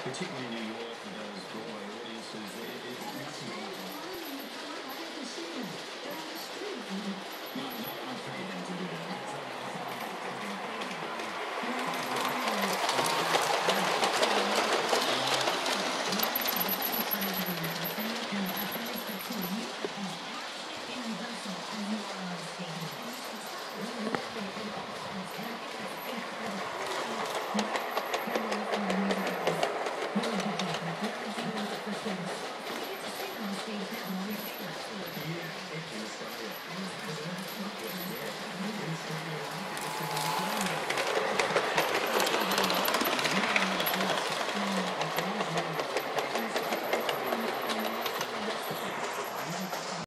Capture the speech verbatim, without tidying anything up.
particularly in New York with those Broadway audiences. It, it, it mustn't be like that. No, no, I'm paying them to do that. That's, uh, I think I'm paying them.